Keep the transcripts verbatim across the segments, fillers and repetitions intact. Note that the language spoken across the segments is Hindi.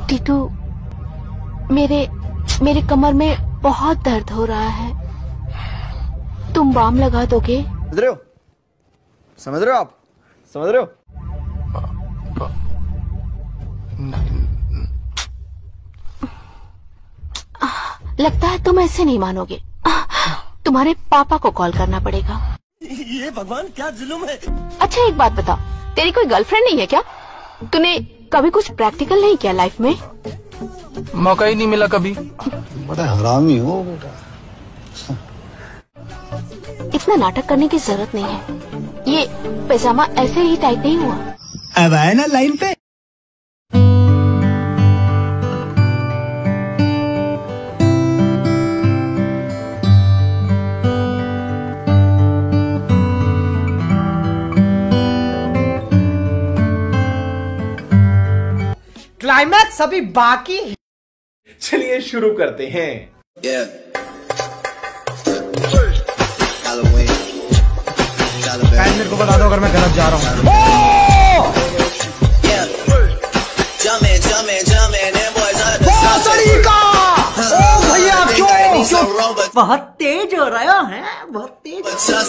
टीटू, मेरे मेरे कमर में बहुत दर्द हो रहा है, तुम बाम लगा दोगे? समझ रहे हो? समझ रहे हो आप? समझ रहे हो? लगता है तुम ऐसे नहीं मानोगे, तुम्हारे पापा को कॉल करना पड़ेगा। ये भगवान क्या जुल्म है। अच्छा एक बात बता, तेरी कोई गर्लफ्रेंड नहीं है क्या? तूने कभी कुछ प्रैक्टिकल नहीं किया लाइफ में? मौका ही नहीं मिला कभी। बड़ा हरामी हो बेटा। इतना नाटक करने की जरूरत नहीं है, ये पैजामा ऐसे ही टाइट नहीं हुआ। अब आए ना लाइन पे। क्लाइमैक्स अभी बाकी है। चलिए शुरू करते हैं। Yeah. मेरे को बता दो अगर मैं गलत जा रहा हूँ। भैया क्यों? बहुत तेज हो रहा है, बहुत तेज।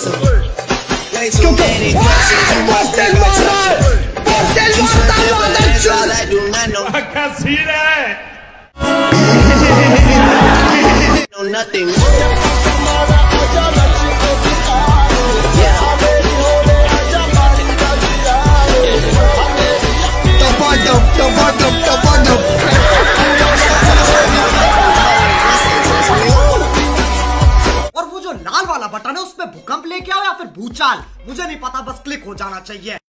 Nothing. और वो जो लाल वाला बटन है उसमें भूकंप लेके आओ या फिर भूचाल, मुझे नहीं पता, बस क्लिक हो जाना चाहिए।